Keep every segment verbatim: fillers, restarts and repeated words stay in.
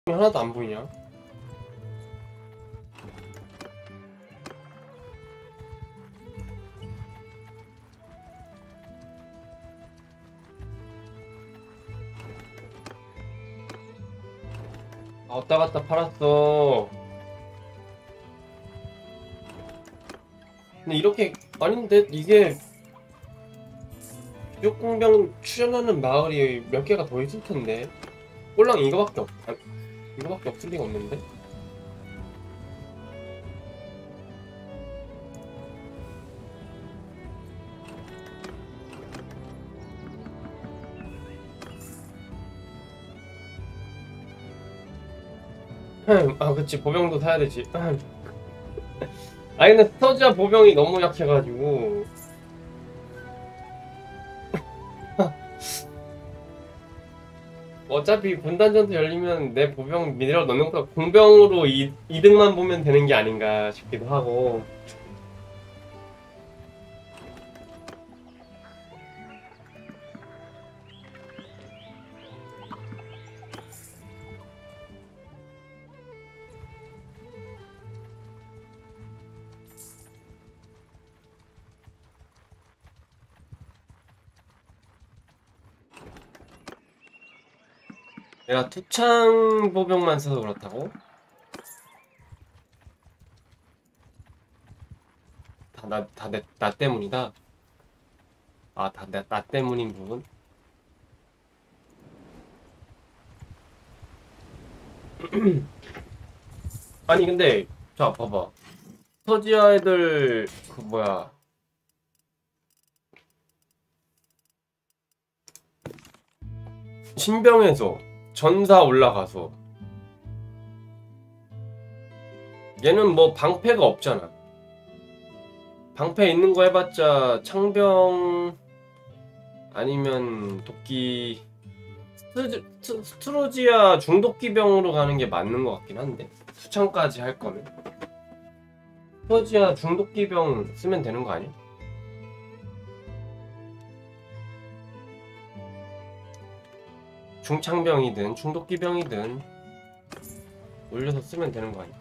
하나도 안 보이냐? 아, 왔다 갔다 팔았어. 근데 이렇게 아닌데 이게 지옥공병 출연하는 마을이 몇 개가 더 있을 텐데. 꼴랑 이거밖에 없, 아, 이거밖에 없을 리가 없는데. 흠, 아 그치, 보병도 사야 되지. 흠. 아 근데 스터지아 보병이 너무 약해가지고 어차피 분단전투 열리면 내 보병 밀어 넣는 것보다 공병으로 이, 이득만 보면 되는 게 아닌가 싶기도 하고. 내가 투창 보병만 써서 그렇다고? 다 나, 다 내, 나 때문이다. 아, 다 나, 나 때문인 부분? 아니 근데 자 봐봐, 스터지아 애들 그 뭐야, 신병에서 전사 올라가서 얘는 뭐 방패가 없잖아. 방패 있는 거 해봤자 창병 아니면 도끼. 스트, 스- 스트로지아 중도끼병으로 가는 게 맞는 것 같긴 한데, 수창까지 할 거면 스트로지아 중도끼병 쓰면 되는 거 아니야? 중창병이든 중도끼병이든 올려서 쓰면 되는 거 아니야?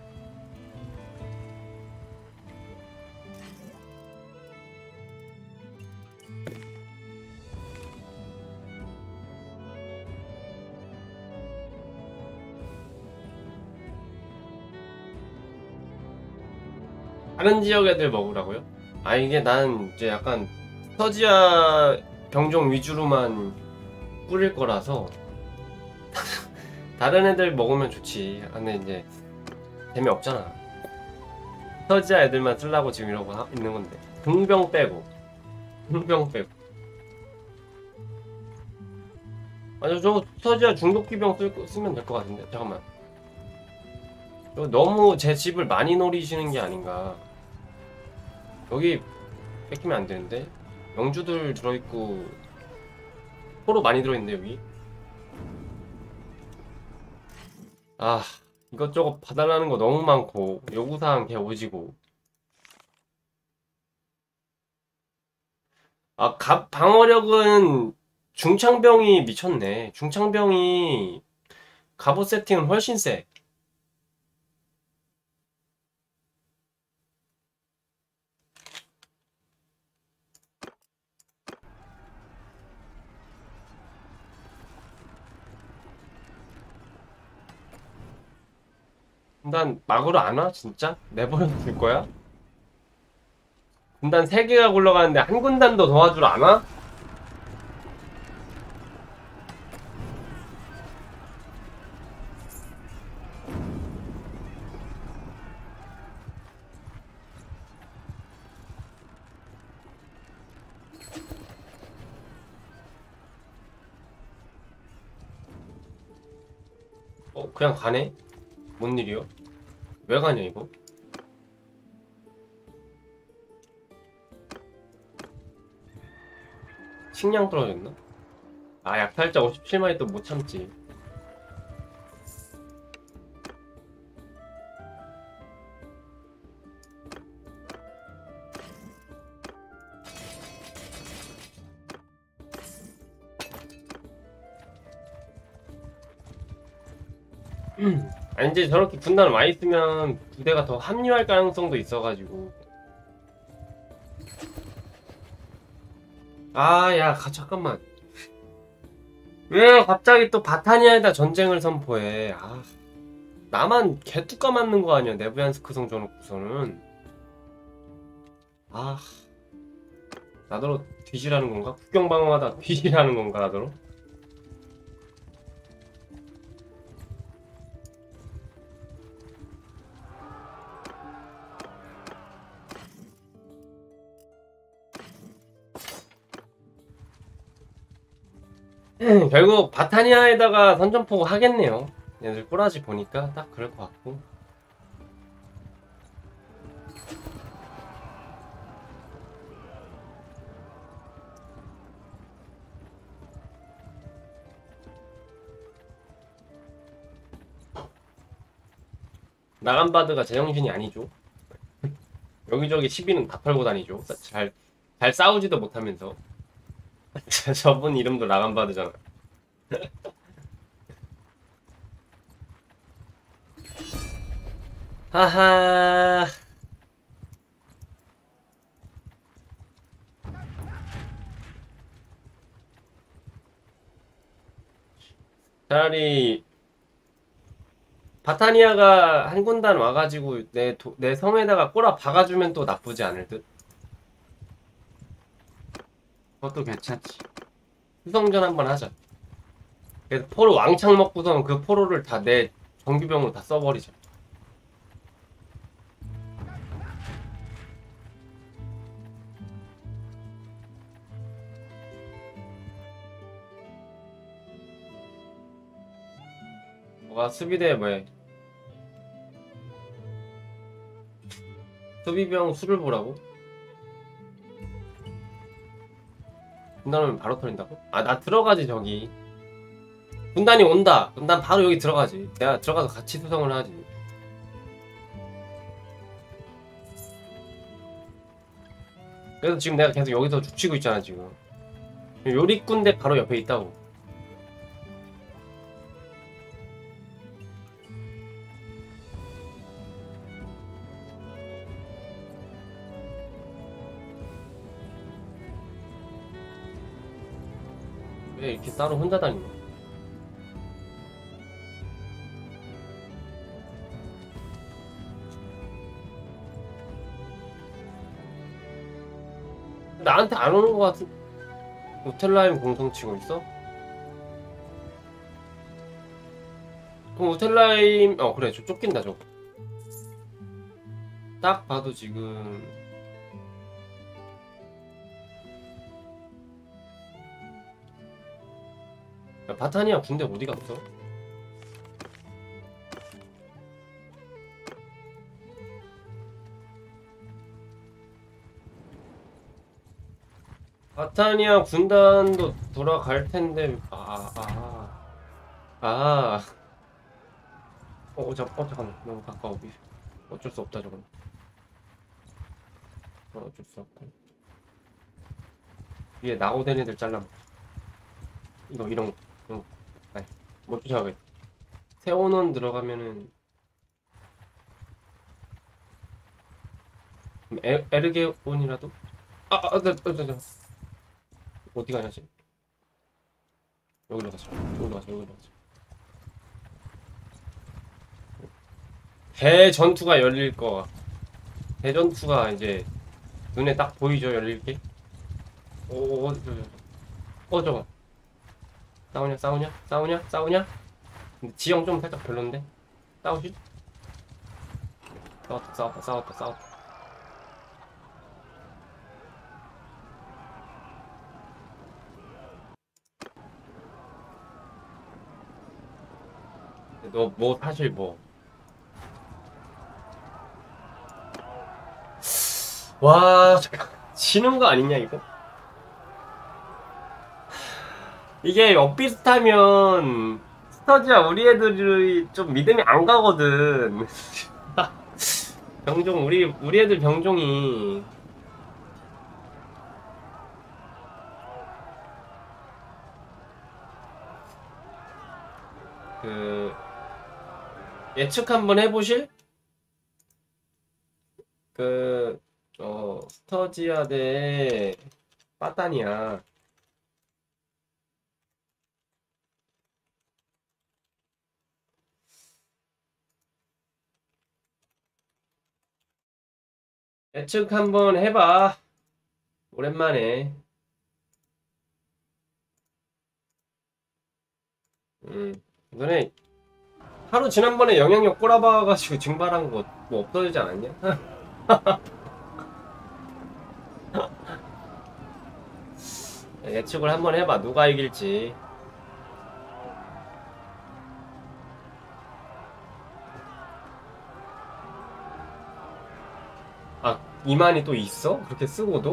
다른 지역 애들 먹으라고요? 아 이게 난 이제 약간 스터지아 병종 위주로만 뿌릴 거라서 다른 애들 먹으면 좋지. 근데 이제 재미없잖아. 스터지아 애들만 쓰려고 지금 이러고 하, 있는 건데. 궁병 빼고 궁병 빼고 아니 저거 스터지아 중독기병 쓸, 쓰면 될 것 같은데. 잠깐만, 이거 너무 제 집을 많이 노리시는 게 아닌가. 여기 뺏기면 안 되는데. 영주들 들어있고 포로 많이 들어있는데 여기. 아 이것저것 봐달라는 거 너무 많고 요구사항 개 오지고. 아 갑 방어력은 중창병이 미쳤네. 중창병이 갑옷 세팅은 훨씬 세. 난 막으로 안 와? 진짜? 내버려 둘 거야? 군단 세 개가 굴러가는데 한 군단도 도와주러 안 와? 어 그냥 가네? 뭔 일이요? 왜 가냐 이거? 식량 떨어졌나? 아 약탈자 오십칠 마리 또 못 참지. 아니 이제 저렇게 군단을 많이 쓰면 부대가 더 합류할 가능성도 있어가지고. 아, 야, 가, 잠깐만. 왜 갑자기 또 바타니아에다 전쟁을 선포해? 아, 나만 개뚜까 맞는 거 아니야, 네브얀스크 성 줘놓고서는. 아, 나더러 뒤지라는 건가? 국경방어하다 뒤지라는 건가, 나더러? 결국 바타니아에다가 선전포고 하겠네요. 얘들 꼬라지 보니까 딱 그럴 것 같고. 나간바드가 제정신이 아니죠. 여기저기 시비는 다 털고 다니죠. 잘, 잘 싸우지도 못하면서. 저분 이름도 나간바드잖아. 하하. 차라리 바타니아가 한 군단 와가지고 내, 도, 내 섬에다가 꼬라 박아주면 또 나쁘지 않을 듯. 그것도 괜찮지. 수성전 한번 하자. 그래서 포로 왕창 먹고서는 그 포로를 다 내 정규병으로 다 써버리자. 뭐가 수비대에 뭐해? 수비병 수를 보라고? 군단오면 바로 털린다고? 아, 나 들어가지 저기. 군단이 온다. 그럼 난 바로 여기 들어가지. 내가 들어가서 같이 수성을 하지. 그래서 지금 내가 계속 여기서 죽치고 있잖아 지금. 요리꾼대 바로 옆에 있다고. 왜 이렇게 따로 혼자 다니냐? 나한테 안 오는 것 같은. 우텔라임 공성 치고 있어? 그럼 우텔라임 어 그래 저 쫓긴다 저거. 딱 봐도 지금 야, 바타니아 군대 어디 갔어? 바타니아 군단도 돌아갈 텐데 아 아 아 아. 어, 어, 잠, 어 잠깐만 너무 가까워 미 어쩔 수 없다 저건. 어, 어쩔 수 없고 위에 나고된 애들 잘라. 이거 이런 거 아니 못 쫓아가겠다. 세원원 들어가면은 에, 에르게온이라도 아아 아, 나, 나, 나, 나. 어디 가냐지? 여기로 가자 여기로 가자 여기로 가자. 대전투가 열릴 거. 대전투가 이제 눈에 딱 보이죠 열릴 게. 오, 어, 저, 저, 저. 어, 저거. 싸우냐, 싸우냐, 싸우냐, 싸우냐? 근데 지형 좀 살짝 별론데? 싸우실? 싸웠다, 싸웠다, 싸웠다, 싸웠다. 너, 뭐, 사실 뭐. 와, 잠깐. 지는 거 아니냐, 이거? 이게 엇비슷하면, 스터지야, 우리 애들이 좀 믿음이 안 가거든. 병종, 우리, 우리 애들 병종이. 그, 예측 한번 해보실? 그, 어, 스터지아 대 빠따니아. 예측 한번 해봐. 오랜만에. 음, 너네 하루 지난번에 영향력 꼬라박아가지고 증발한 거 뭐 없어지지 않았냐? 예측을 한번 해봐. 누가 이길지. 아, 이만이 또 있어? 그렇게 쓰고도?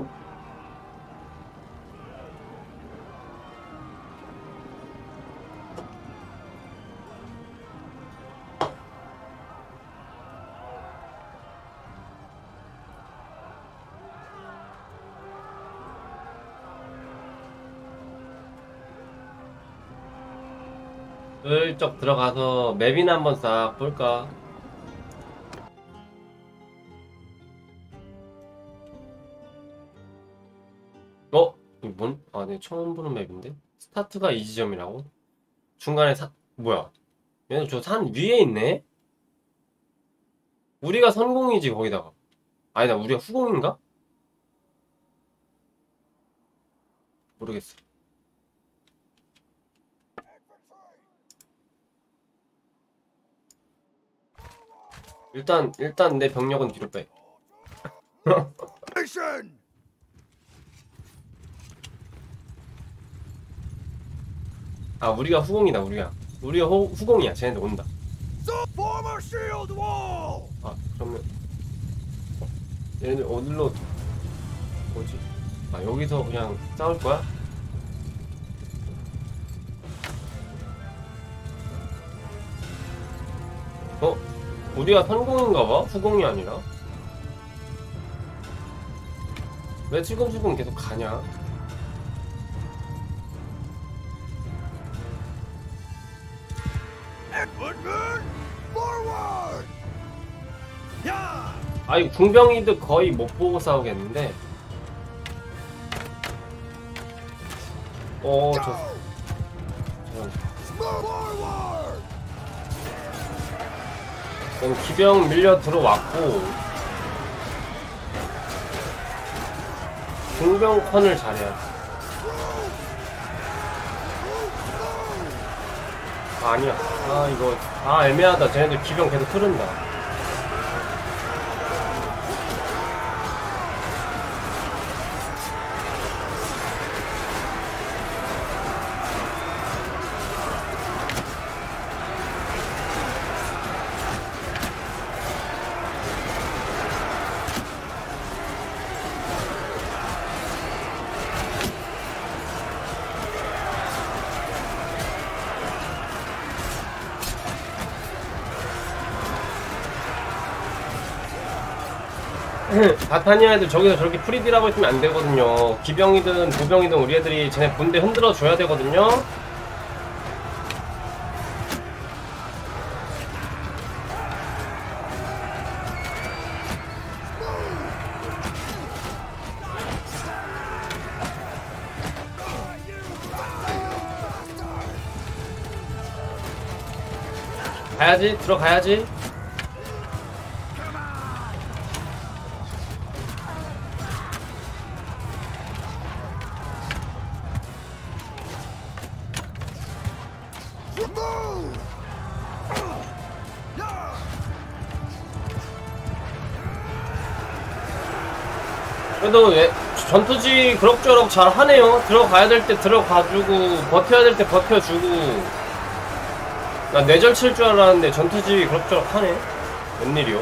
슬쩍 들어가서 맵이나 한번 싹 볼까? 어? 이거 뭔? 아, 네, 처음 보는 맵인데? 스타트가 이 지점이라고? 중간에 사, 뭐야? 얘는 저 산 위에 있네? 우리가 선공이지, 거기다가. 아니다, 우리가 후공인가? 모르겠어. 일단, 일단 내 병력은 뒤로 빼. 아, 우리가 후공이다, 우리가. 우리가 호, 후공이야, 쟤네들 온다. 아, 그러면. 얘네들 어디로, 뭐지? 아, 여기서 그냥 싸울 거야? 어? 우리가 선공인가 봐? 후공이 아니라? 왜 슬금슬금 계속 가냐? 아이, 궁병이도 거의 못 보고 싸우겠는데? 어, 저, 저, 기병 밀려 들어왔고, 궁병컨을 잘해야지. 아, 아니야. 아, 이거, 아, 애매하다. 쟤네들 기병 계속 흐른다. 바타니아 애들 저기서 저렇게 프리딜하고 있으면 안 되거든요. 기병이든 보병이든 우리 애들이 쟤네 본대 흔들어 줘야 되거든요. 가야지, 들어가야지. 그래도 예, 전투지 그럭저럭 잘 하네요. 들어가야 될 때 들어가주고 버텨야 될 때 버텨주고. 나 뇌절 칠 줄 알았는데 전투지 그럭저럭 하네. 웬일이요?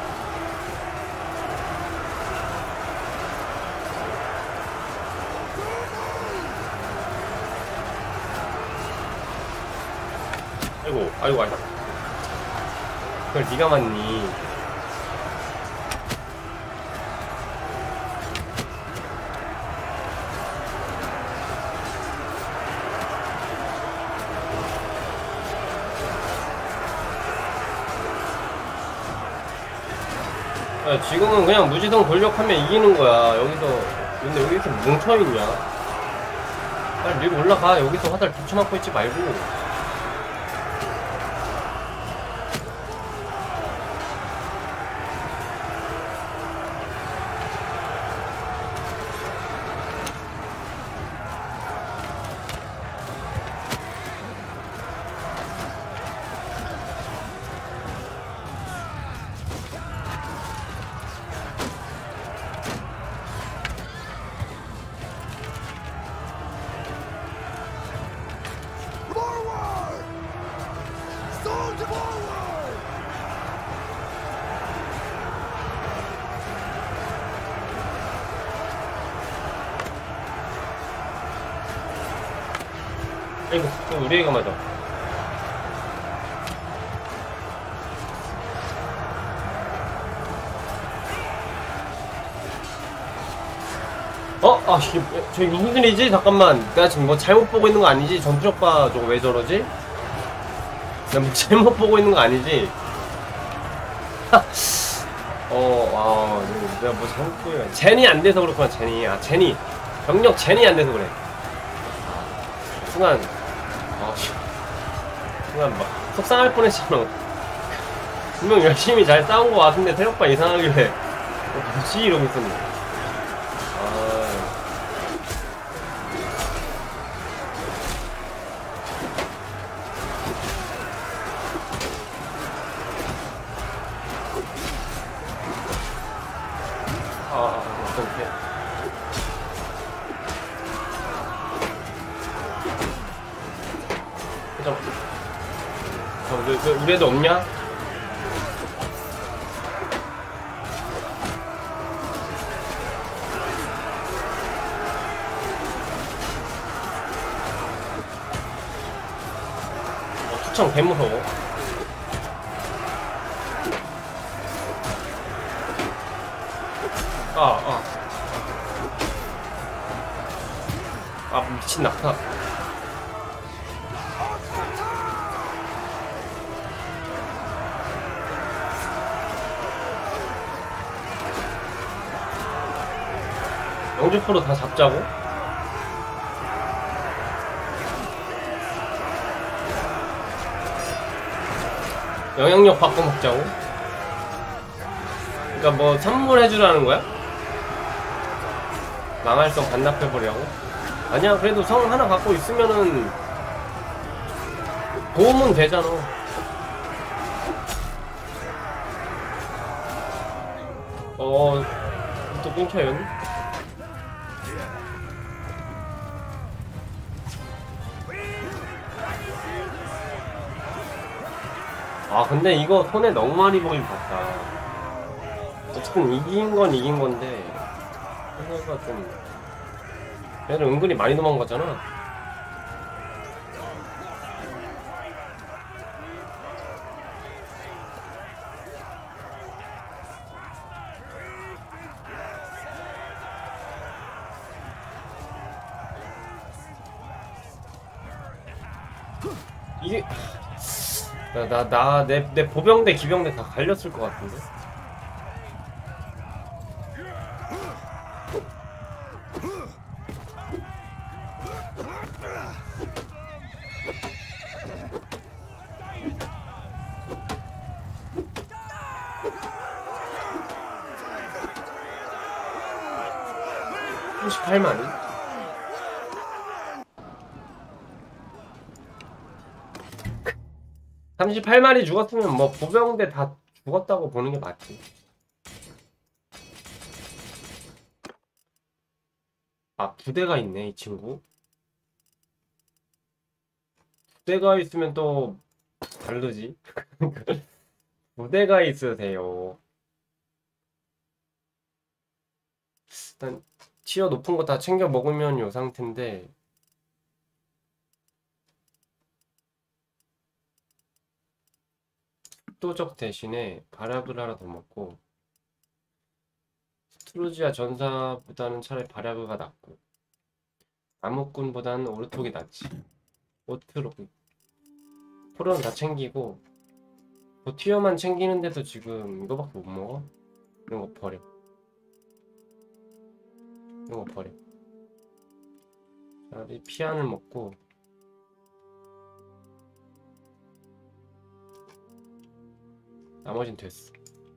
아이고, 아이고, 아이고. 그걸 니가 맞니? 야, 지금은 그냥 무지성 돌격하면 이기는 거야. 여기서. 근데 여기 이렇게 뭉쳐있냐? 빨리 위로 올라가. 여기서 화살 붙여맞고 있지 말고. 아이고, 또 우리 애가 맞아. 어? 아, 씨, 저 무슨일이지? 잠깐만. 내가 지금 뭐 잘못 보고 있는 거 아니지? 전투력바 저거 왜 저러지? 내가 뭐 잘못 보고 있는 거 아니지? 어, 아, 내가 뭐 잘못 보고 있는 젠이 안 돼서 그렇구나, 젠이. 아, 젠이. 병력 젠이 안 돼서 그래. 순간, 아, 씨. 순간 막, 속상할 뻔했잖아. 분명 열심히 잘 싸운 거 같은데, 태력바 이상하길래. 어, 뭐지? 이러고 있었는데. 아, 어떡해. 좀, 저, 저, 저, 우리 애들 없냐? 어, 투창 개 무서워. 아, 아. 아, 미친 낙타. 영주 프로 다 잡자고? 영향력 바꿔 먹자고? 그니까 뭐 선물해주라는 거야? 망할성 반납해버리라고? 아니야, 그래도 성 하나 갖고 있으면은 도움은 되잖아. 어, 또 끊겨요? 아, 근데 이거 손에 너무 많이 보긴 봤다. 어쨌든 이긴 건 이긴 건데, 생각가 좀, 얘는 은근히 많이 도망가잖아. 이게, 나, 나, 나, 내, 내 보병대, 기병대 다 갈렸을 것 같은데? 삼십팔 마리? 삼십팔 마리 죽었으면 뭐 보병대 다 죽었다고 보는 게 맞지. 아, 부대가 있네, 이 친구. 부대가 있으면 또 다르지. 부대가 있으세요. 일단 티어 높은 거 다 챙겨 먹으면 요 상태인데, 속도적 대신에 발약을 하나 더 먹고, 스트루지아 전사보다는 차라리 발약가 낫고, 나무꾼보다는 오르톡이 낫지. 오트록. 프로는 다 챙기고, 뭐 티어만 챙기는데도 지금 이거밖에 못 먹어? 이런 거 버려. 이런 거 버려. 차라리 피안을 먹고 나머진 됐어.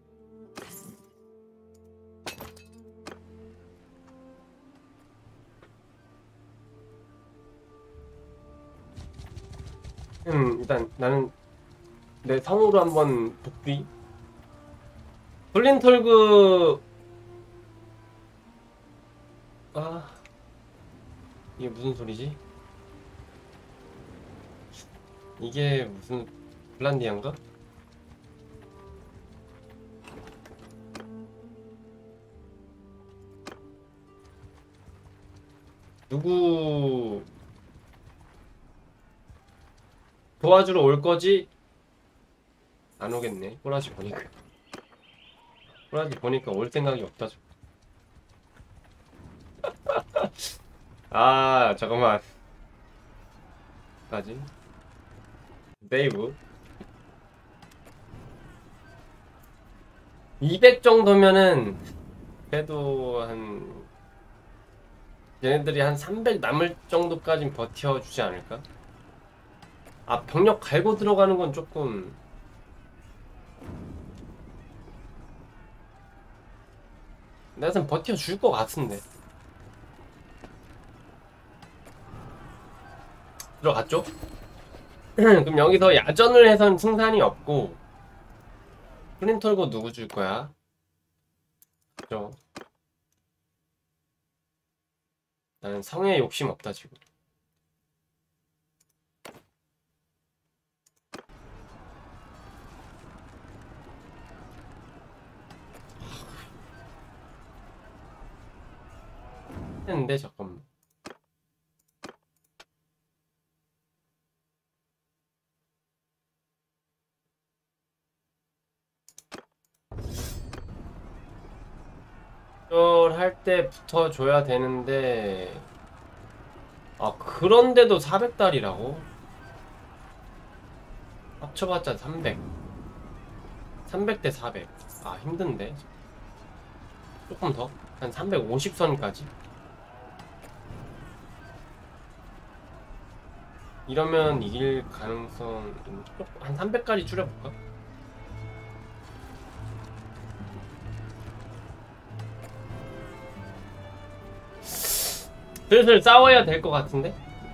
음, 일단 나는 내 성으로 한번 복귀. 블린털그 아 이게 무슨 소리지? 이게 무슨 블란디안가? 누구 도와주러 올 거지? 안 오겠네. 꼬라지 보니까. 꼬라지 보니까 올 생각이 없다. 아, 잠깐만. 까지? 네이브. 이백 정도면은 그래도 한 얘네들이 한 삼백 남을 정도까진 버텨주지 않을까? 아, 병력 갈고 들어가는 건 조금 내가 좀 버텨줄 것 같은데. 들어갔죠? 그럼 여기서 야전을 해선 승산이 없고 플린털고 누구 줄 거야? 그죠? 나는 성에 욕심 없다 지금. 했는데 잠깐만. 할 때 붙어줘야 되는데 아 그런데도 사백 달이라고? 합쳐봤자 삼백 삼백 대 사백 아 힘든데 조금 더? 한 삼백오십 선까지? 이러면 이길 가능성 한 삼백까지 줄여볼까? 슬슬 싸워야 될 것 같은데?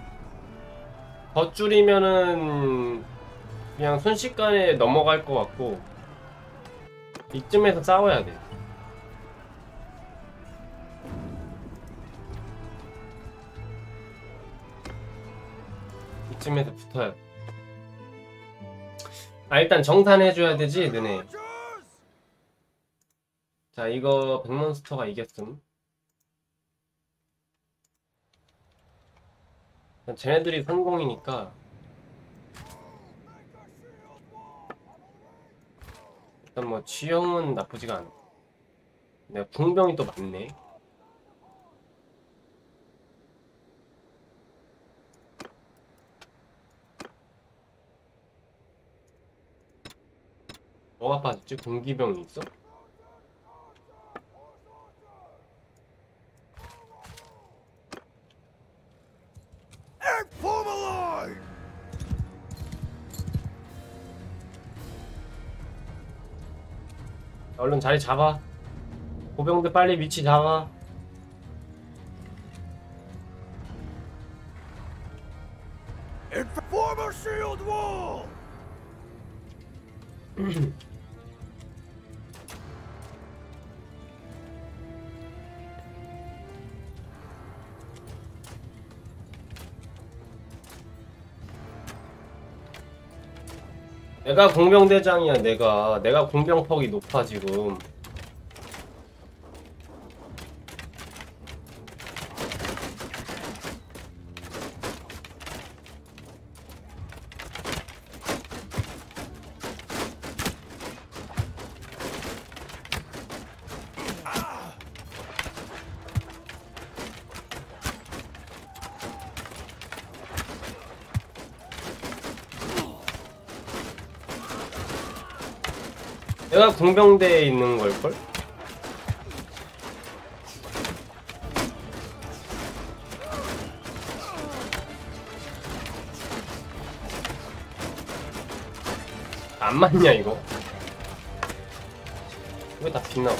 더 줄이면은 그냥 순식간에 넘어갈 것 같고 이쯤에서 싸워야 돼. 이쯤에서 붙어야 돼. 아 일단 정산해줘야 되지 너네. 자 이거 백몬스터가 이겼음. 쟤네들이 성공이니까 일단 뭐 지형은 나쁘지가 않아. 내가 궁병이 또 많네. 뭐가 빠졌지? 공기병이 있어? 얼른 자리 잡아. 고병들 빨리 위치 잡아. 내가 공병대장이야. 내가 내가 공병퍽이 높아 지금. 내가 공병대에 있는 걸걸? 안 맞냐 이거? 왜 다 빛나와?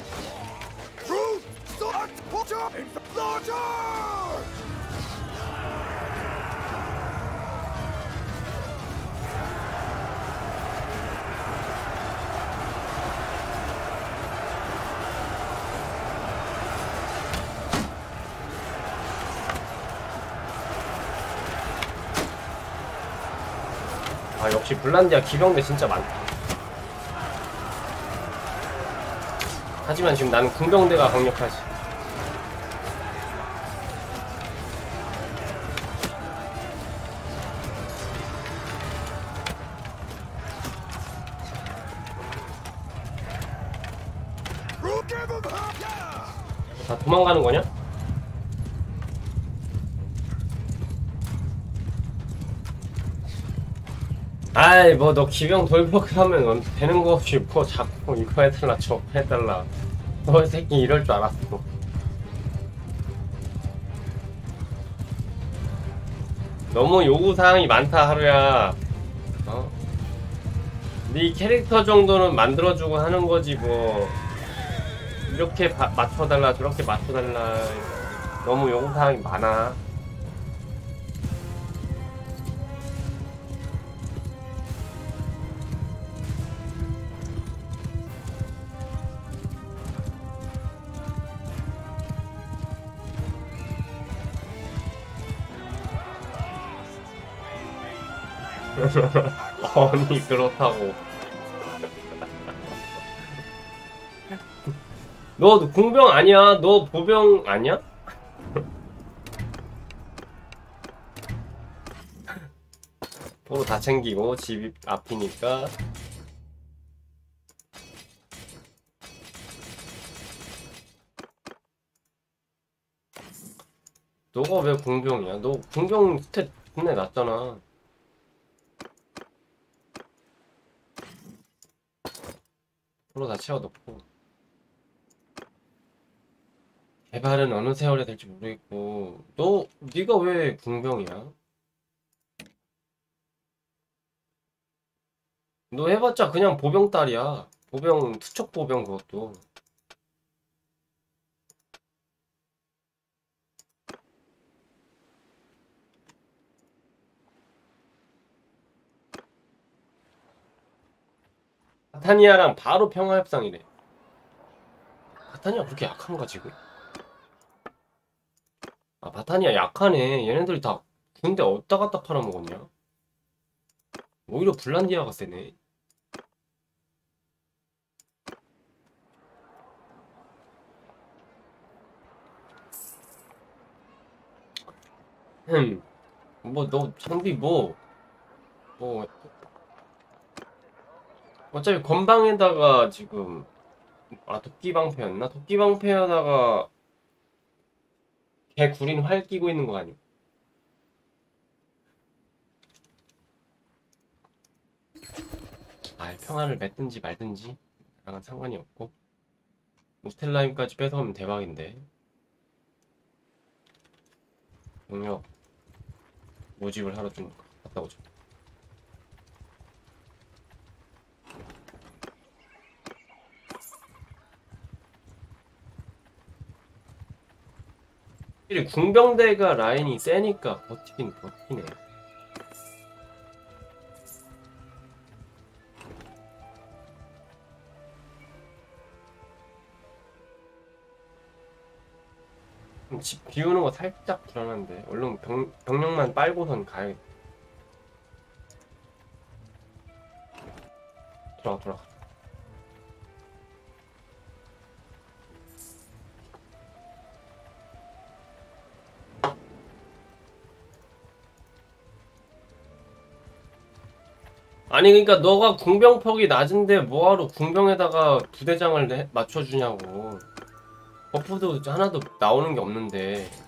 아 역시 블란디아 기병대 진짜 많다. 하지만 지금 나는 궁병대가 강력하지. 다 도망가는 거냐? 아이 뭐 너 기병 돌격을 하면 되는 거 없이 뭐 자꾸 이거 해달라 저거 해달라. 너 새끼 이럴 줄 알았어. 너무 요구사항이 많다 하루야. 어? 네 캐릭터 정도는 만들어주고 하는 거지 뭐 이렇게 바, 맞춰달라 저렇게 맞춰달라. 너무 요구사항이 많아. 아니 그렇다고. 너 궁병 아니야? 너 보병 아니야? 도로 다 챙기고 집 앞이니까. 너가 왜 궁병이야? 너 궁병 스탯 존나 낮잖아. 도로 다 채워놓고. 개발은 어느 세월에 될지 모르겠고. 너 네가 왜 궁병이야? 너 해봤자 그냥 보병딸이야. 보병 투척 보병 그것도. 바타니아랑 바로 평화협상이래. 바타니아 그렇게 약한가 지금? 아 바타니아 약하네. 얘네들이 다 군대 어디다 갖다 팔아먹었냐? 오히려 블란디아가 세네. 흠. 뭐 너 장비 뭐 뭐 어차피 건방에다가 지금 아 도끼방패였나? 도끼방패에다가 개 구린 활 끼고 있는 거 아니야? 아 평화를 맺든지 말든지 나랑은 상관이 없고 무스텔라임까지 뺏어오면 대박인데. 용역 모집을 하러 좀 갔다 오자. 궁병대가 라인이 세니까 버티긴 버티네. 집 비우는 거 살짝 불안한데 얼른 병, 병력만 빨고선 가야겠다. 돌아가 돌아가. 아니 그러니까 너가 궁병퍽이 낮은데 뭐하러 궁병에다가 부대장을 내, 맞춰주냐고. 버프도 하나도 나오는 게 없는데.